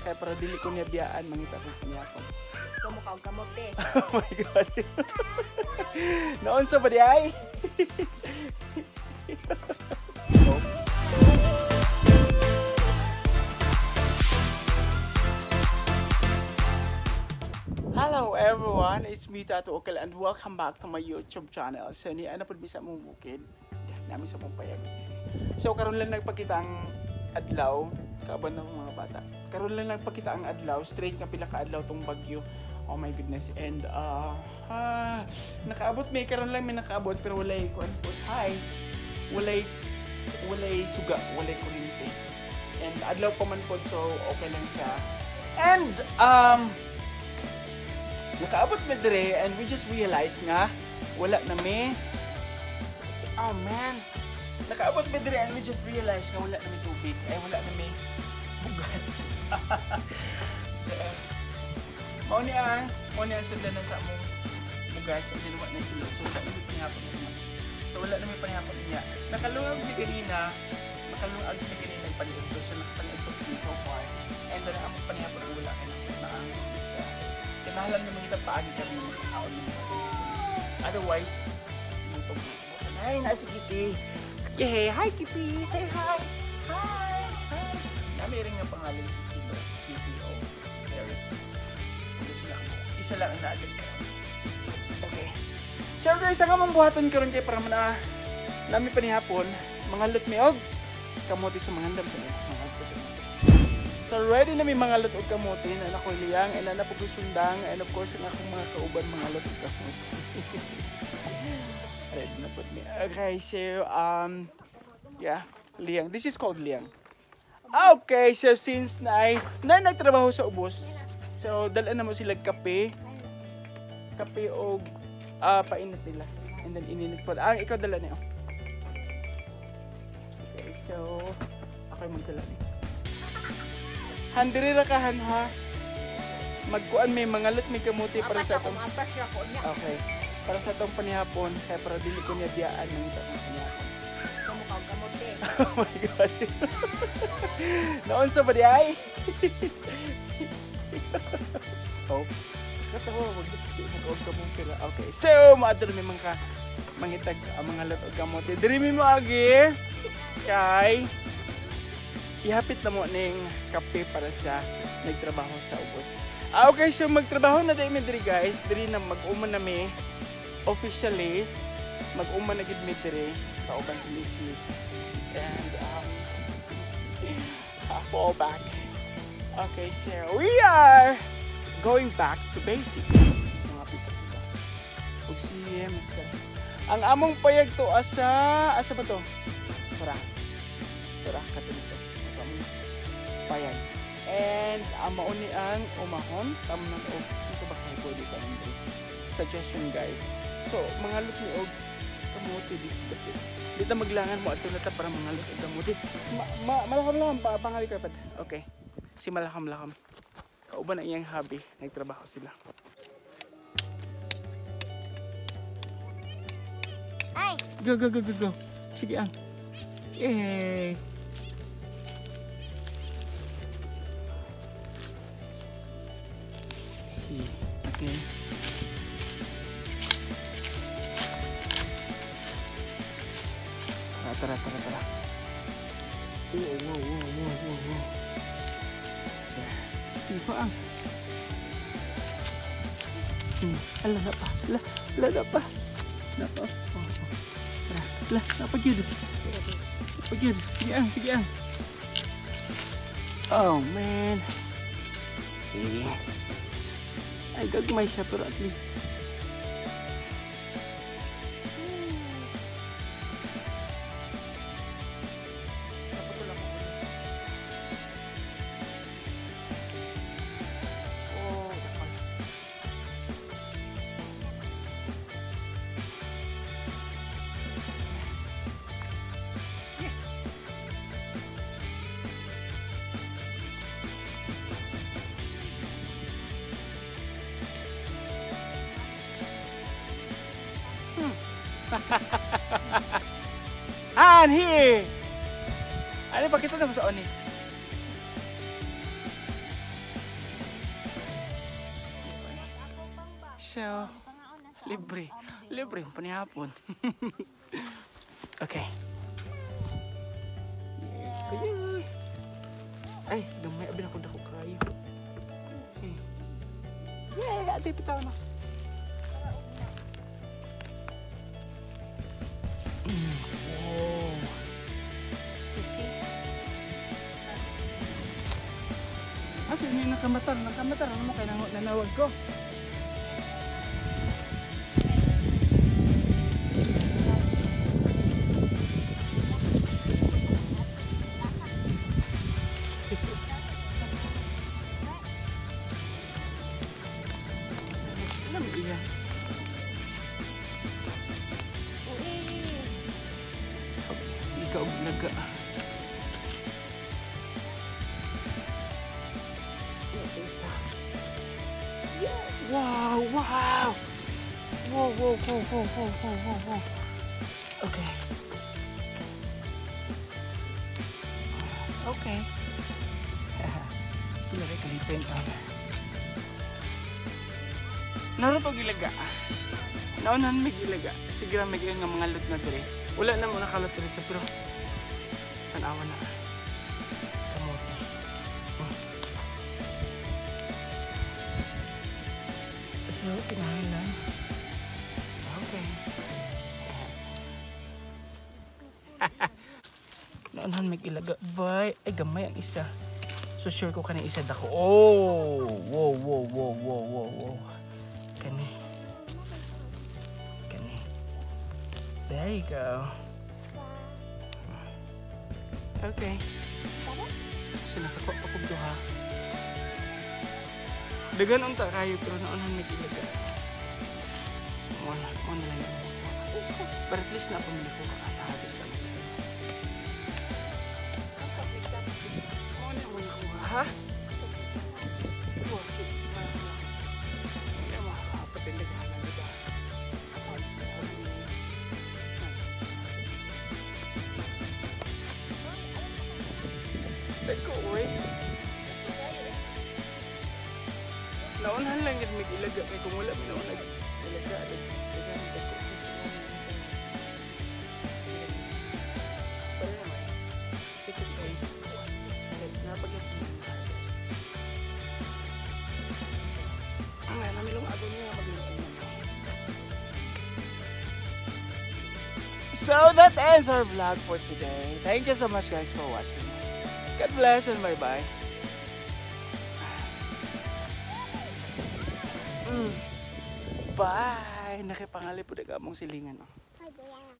kaya para dili ko niya biyaan mangita ko niya ako. Kamukha og kamote. Oh my god. Naunsa ba di ay? Hello everyone, it's me Tato Okal and welcome back to my YouTube channel. So ni ana pud bisa mong bukid, nami sa mong payag. So karon lang nagpakita ang adlaw kaban ng mga bata. Karon lang nagpakita ang adlaw, straight nga pila ka adlaw tong bagyo. Oh my goodness. And nakaabot may karon lang may nakaabot pero walay kuan po. Hi. Walay suga, walay kuryente. And adlaw pa man po so okay lang siya. And nakaabot mi dire and we just realized nga wala na mi. Oh man. Nakaabot mi dire and we just realized nga wala na mi tubig. Ay wala na mi bugas. So Mao ni ang sundan na sa among bugas ang ginawa na sila. So wala na mi panihapon niya. So wala na mi panihapon niya. Nakalungag mi kanina pag-iugto sa pag-iugto so far. And then ang panihapon wala kay na ang sa kinahalan naman kita paagi kami ng taon ng otherwise ito ay nasa Kitty. Yay! Hi Kitty! Say hi! Hi! Hi! Nami rin nga pangalan si Kito. KTO. Isa lang ang naagad ka. Okay. So guys, ang amang buhaton karon kay para man nami panihapon mga lut mi og kamote sa mga handam sa mga. So ready na may mga lut og kamote na nakoy liyang and na pug sundang and of course ang akong mga kauban mga lut og kamote. Ready na pud mi. Okay, so yeah, liyang. This is called liyang. Okay, so since na nagtrabaho sa ubos, so dala na mo sila kape o painit nila. And then ininit po. Ikaw dala niyo. Okay, so ako magdala niyo. Handiri ra ka ha. Magkuan may mga lut may kamote para sa atong. Okay. Para sa atong panihapon, kaya para dili ko niya biyaan ng itong panihapon. Kamukha og kamote. Oh my god. Naunsa ba di ay? Oh. Katawa wag og kamote ra. Okay. So, maadto mi man ka mangitag ang mga lut og kamote. Diri mi mo agi kay ihapit na mo ning kape para sa nagtrabaho sa ubos. Okay, so magtrabaho na tayo diri guys. Diri na mag-uma na mi officially. Mag-uma na gid mi diri kauban si Mrs. And fall back. Okay, so we are going back to basic. Mga pita-pita. Ug si Mr. Ang among payag to asa ba to? Tara katulito. Payag. And mauni ang umahon tamnan og isa ba kay pwede ka nandri. Suggestion guys. So mga lut ni og kamote dito maglangan mo adto na ta para mga lut og kamote. Malakam pa pangali ka pad. Okay. Si malakam kauban ang iyang hobby, nagtrabaho sila. Ay. Go. Sige ang. Yay. Okay. Tara. Wow. Sige ko ang. Ala na pa. Napagid. Sige ang. Oh man. Ay gagmay siya pero at least And here! Ano pa kita na sa onis? So, libre. Libre yung panihapon. Okay. Yes. Ay, gamay abin ako dako kayo. Okay. Yeah, ate pitaw na. Wow. You see? Asa ni nakamatar, ano mo kay nanawag ko? Iya. Ikaw naga. Yes. Wow, wow. Wow, wow, wow, wow, wow, wow, wow. Okay. Okay. Ilagay kalipin. Naruto gilaga. Naunan may gilaga. Sige may nga mga lut na dire. Wala na mo nakalot ulit sa pero tanawa na. Kamote. So, kinahin lang. Okay. Naunan may gilaga. Bye. Ay, gamay ang isa. So, sure ko kanang isa dako. Oh! Wow, wow, wow, wow, wow, wow. Kani. There you go. Okay. So nakakuha pa kong duha. Dagan unta kayo pero naonan may gilaga. So mo na lang yung buha. But at least na pumili ko kahapis ang gilaga. Ha? Siguro. Hindi mo makakapatilig na diba? Dagko, uy. Naunahan lang yun mag-ilaga. May kung wala, may naunahan ilaga. Dagan, dagko. Pero naman, ito kayo. Napagyan ko yung harvest. Namilong ako niya mag-ilaga. So that ends our vlog for today. Thank you so much guys for watching. God bless and bye-bye. Bye! Nakipangali po na kamong silingan.